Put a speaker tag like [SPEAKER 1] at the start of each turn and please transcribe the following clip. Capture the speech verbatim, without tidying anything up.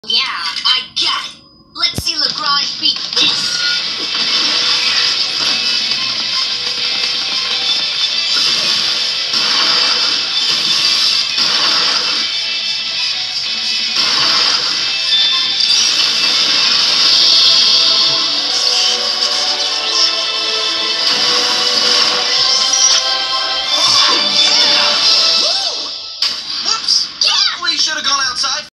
[SPEAKER 1] Yeah, I got it. Let's see Lagrange beat this.